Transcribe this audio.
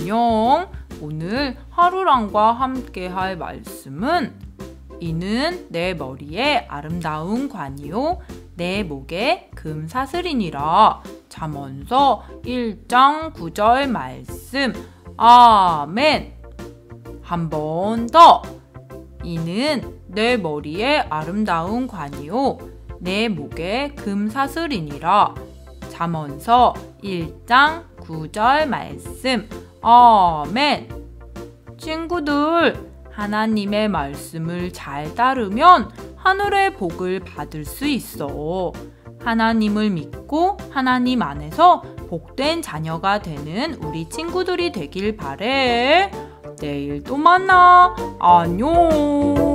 안녕. 오늘 하루랑과 함께 할 말씀은 이는 내 머리에 아름다운 관이요 내 목에 금사슬이니라. 잠언서 1장 9절 말씀. 아멘. 한 번 더. 이는 내 머리에 아름다운 관이요 내 목에 금사슬이니라. 잠언서 1장 9절 말씀. 아멘. 친구들, 하나님의 말씀을 잘 따르면 하늘의 복을 받을 수 있어. 하나님을 믿고 하나님 안에서 복된 자녀가 되는 우리 친구들이 되길 바래. 내일 또 만나. 안녕.